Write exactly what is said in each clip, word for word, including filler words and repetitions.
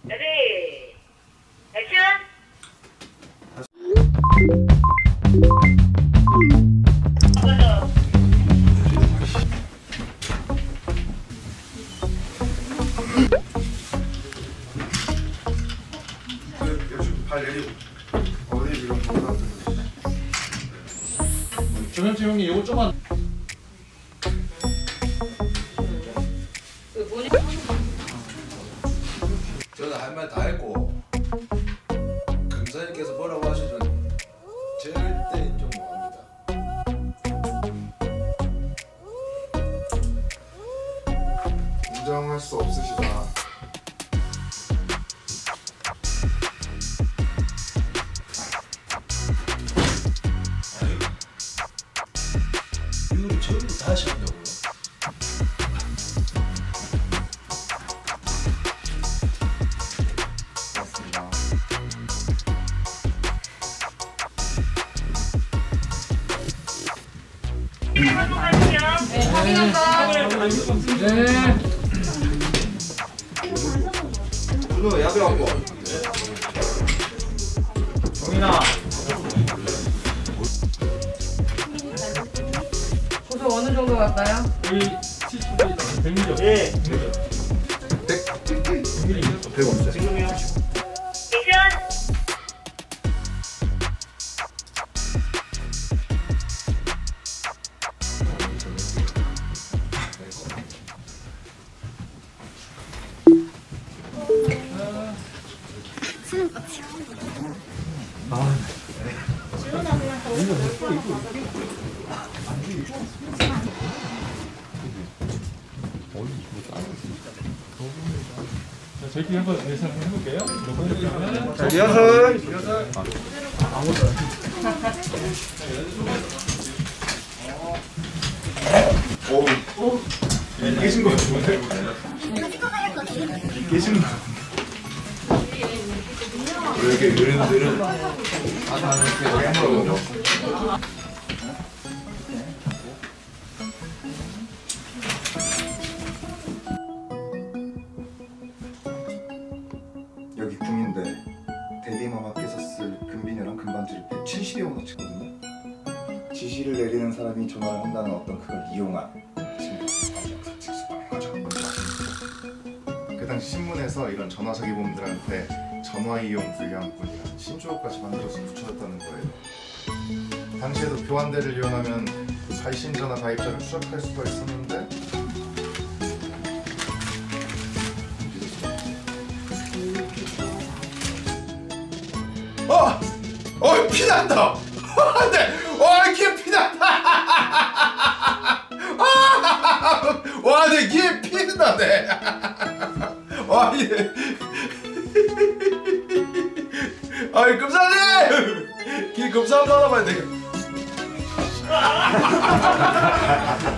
레디 액션. 발 내리고 어디 지금 보다 조명주 형님 이거 좀만 저는 할 말 다 했고 검사님께서 뭐라고 하시든 절대 인정 못합니다. 인정할 수 없으시다. 이거를 전부 다시 한다고요? 맞습니다. 네, 확인한다. 네. 누나 야배 갖고. 정인아. 고소 어느 정도 갈까요? 여기 칠십 대 백 밀리죠? 예. 백 밀리. 백 없어요. 액션. 자, 저희끼리 한번 예상 해볼게요. 자, 리허설. 오. 계신 거 같은데? 계신 거. 왜 이렇게 느른느른? 아, 이렇게 한번 여기 궁인데 데뷔마마께서 쓸 금비녀랑 금반지를 백칠십여 원어치거든요. 지시를 내리는 사람이 전화를 한다는 어떤 그걸 이용한 그 당시 신문에서 이런 전화 사기범들한테 전화 이용 불량꾼이라는 신조어까지 만들어서 붙여졌다는 거예요. 당시에도 교환대를 이용하면 사이신 전화 가입자를 추적할 수가 있었는데 어! 어! 피난다! 네! 와, 이게 피난다! 와, 내 귀에 피난다네! 와, 예. 아이, 검사님! 귀 검사 한번 받아봐야 돼.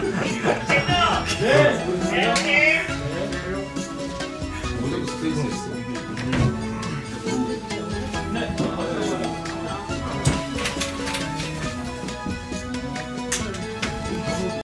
모두 스페이스 있어.